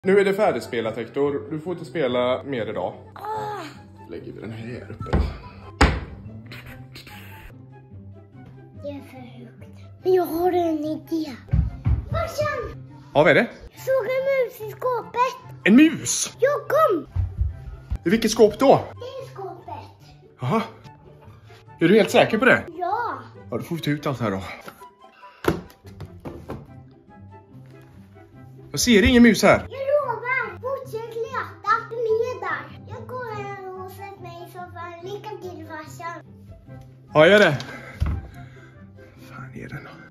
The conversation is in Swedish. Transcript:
Nu är det färdigspelat, Hector. Du får inte spela mer idag. Lägger vi den här uppe då. Det är för högt. Men jag har en idé. Farsan! Ja, vad är det? Jag såg en mus i skåpet. En mus? Jag kom! I vilket skåp då? Det är skåpet. Jaha. Är du helt säker på det? Ja. Ja, då får vi ta ut allt här då. Jag ser ingen mus här. Jag lovar. Fortsätt leta. Du är där. Jag går här och sätter mig i soffan. Lycka till, farsan. Ja, gör det.